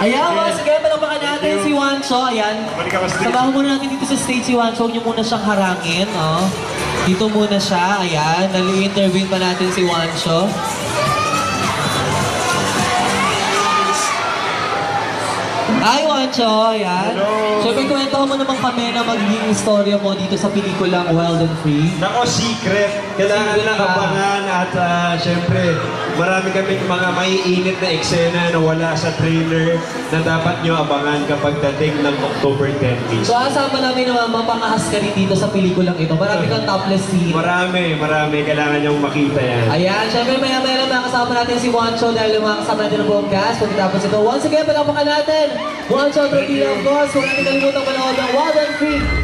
Ayan, sige, palakpakan natin si Juancho. Ayan. Sabahan muna natin dito sa stage si Juancho. Huwag niyo muna siyang harangin. Oh. Dito muna siya. Ayan. Nali-interview pa natin si Juancho. Hi, Juancho. Ayan. Hello. Siyempre, kwento mo naman kami na magiging istorya mo dito sa pelikulang Wild and Free. Nako, secret. Kailangan Secret lang ka. abangan at syempre, marami kaming mga maiinit na eksena na wala sa trailer na dapat nyo abangan kapag dating ng October 10 mismo. So, asama namin na mapangahas ka rin dito sa pelikulang ito. Marami kang topless scene. Marami. Kailangan nyong makita yan. Ayan, syempre maya-maya lang makasama natin si Juancho dahil makasama natin ang buong cast. Pagkatapos ito, once again, palakpakan natin! Juancho Trujillo, of course, huwag natin kalimutan manood ng Wild and Free